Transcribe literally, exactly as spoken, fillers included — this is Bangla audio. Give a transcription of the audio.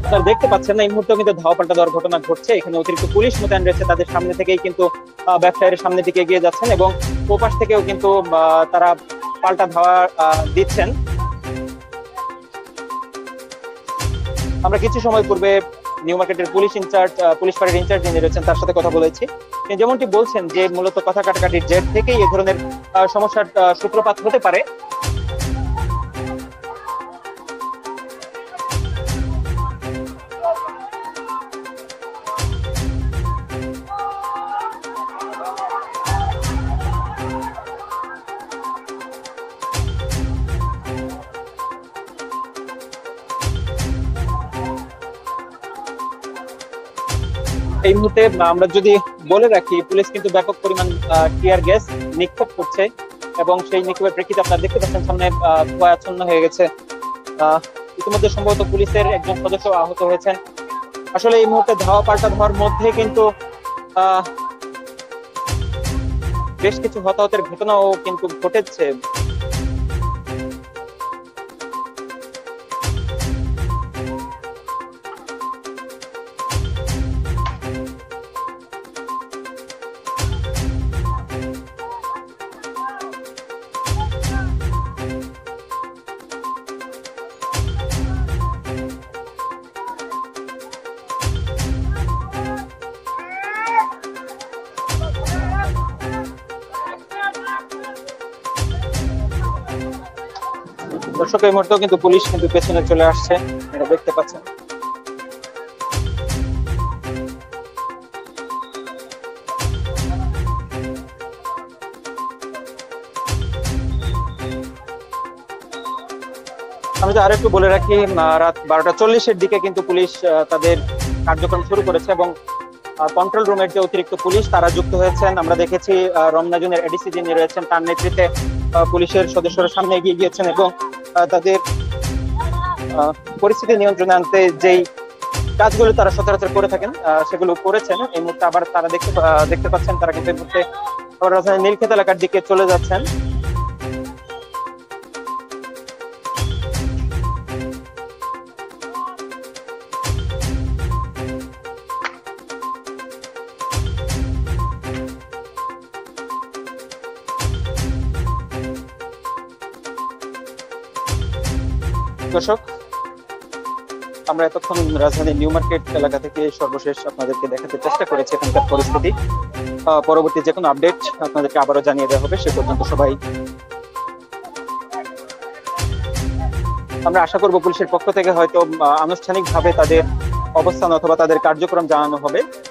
আপনারা দেখতে পাচ্ছেন না, এই মুহূর্তে কিন্তু ধাওয়া পাল্টা দেওয়ার ঘটনা ঘটছে। এখানে অতিরিক্ত পুলিশ মোতায়েন রয়েছে, তাদের সামনে থেকেই কিন্তু আহ, ব্যবসায়ীরা সামনের দিকে এগিয়ে যাচ্ছেন এবং ওপাশ থেকেও কিন্তু আহ, তারা পাল্টা ধাওয়া আহ, দিচ্ছেন। আমরা কিছু সময় পূর্বে নিউ মার্কেটের পুলিশ ইনচার্জ পুলিশ ফাঁড়ির ইনচার্জ যিনি রয়েছেন তার সাথে কথা বলেছি। তিনি যেমনটি বলছেন যে মূলত কথা কাটাকাটির জের থেকেই এ ধরনের আহ, সমস্যার আহ, সূত্রপাত হতে পারে। এই মুহূর্তে আমরা যদি বলে রাখি, পুলিশ কিন্তু ব্যাপক পরিমাণ টিয়ার গ্যাস নিক্ষেপ করছে এবং সেই নিক্ষেপের প্রেক্ষিতে আপনারা দেখতে পাচ্ছেন সামনে আহ, ধোঁয়া আচ্ছন্ন হয়ে গেছে। আহ, ইতিমধ্যে সম্ভবত পুলিশের একজন সদস্য আহত হয়েছেন। আসলে এই মুহূর্তে ধাওয়া পাল্টা ধাওয়ার মধ্যে কিন্তু আহ বেশ কিছু হতাহতের ঘটনাও কিন্তু ঘটেছে। দর্শক, এই মুহূর্তেও কিন্তু পুলিশ কিন্তু পেছনে চলে আসছে, এটা দেখতে পাচ্ছেন। আমি তো আরেকটু বলে রাখি, রাত বারোটা চল্লিশের দিকে কিন্তু পুলিশ তাদের কার্যক্রম শুরু করেছে এবং কন্ট্রোল রুমের যে অতিরিক্ত পুলিশ তারা যুক্ত হয়েছেন। আমরা দেখেছি রমনা জোনের এডিসি যিনি রয়েছেন তার নেতৃত্বে পুলিশের সদস্যরা সামনে এগিয়ে গিয়েছেন এবং তাদের পরিস্থিতি নিয়ন্ত্রণে আনতে যেই কাজগুলো তারা সচরাচর করে থাকেন সেগুলো করেছেন। এই মুহূর্তে আবার তারা দেখতে দেখতে পাচ্ছেন তারা কিন্তু এই মুহূর্তে রাজধানী নীলক্ষেত এলাকার দিকে চলে যাচ্ছেন। দর্শক, আমরা এতক্ষণ রাজধানী নিউ মার্কেট এলাকা থেকে সর্বশেষ আপনাদেরকে দেখাতে চেষ্টা করেছি এখানকার পরিস্থিতি। পরবর্তী যে কোনো আপডেট আপনাদেরকে আবারও জানিয়ে দেওয়া হবে। সে পর্যন্ত সবাই আমরা আশা করব পুলিশের পক্ষ থেকে হয়তো আনুষ্ঠানিকভাবে তাদের অবস্থান অথবা তাদের কার্যক্রম জানানো হবে।